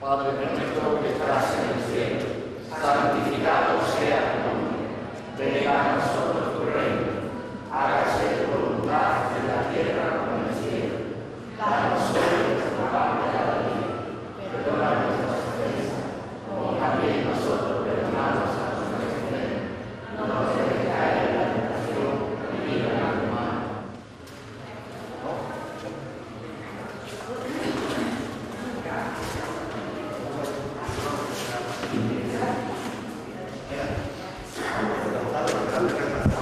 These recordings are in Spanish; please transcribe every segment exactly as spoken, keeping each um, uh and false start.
Padre nuestro que estás en el cielo, santificado sea tu nombre. Venga a nosotros tu reino. Hágase tu voluntad en la tierra como en el cielo. Danos hoy nuestro pan de cada día. Perdona nuestras ofensas, como también nosotros perdonamos a los que nos ofenden. No nos dejes caer en la tentación y líbranos del mal. Gracias.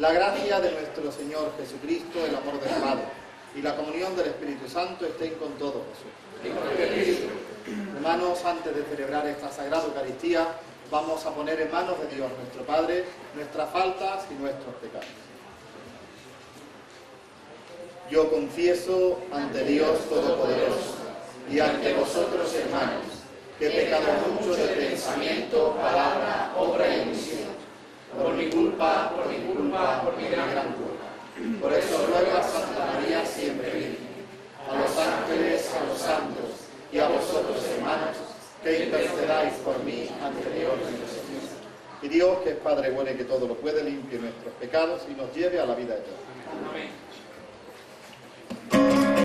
La gracia de nuestro Señor Jesucristo, el amor del Padre y la comunión del Espíritu Santo estén con todos vosotros. Hermanos, antes de celebrar esta Sagrada Eucaristía, vamos a poner en manos de Dios nuestro Padre nuestras faltas y nuestros pecados. Yo confieso ante Dios Todopoderoso y ante vosotros, hermanos, que he pecado mucho de pensamiento, palabra, obra y omisión, por mi culpa, por mi culpa, por mi gran culpa. Por eso ruego a Santa María siempre Virgen, a los ángeles, a los santos y a vosotros, hermanos, que intercedáis por mí ante Dios nuestro Señor. Y Dios, que es Padre bueno y que todo lo puede, limpie nuestros pecados y nos lleve a la vida eterna. Amén.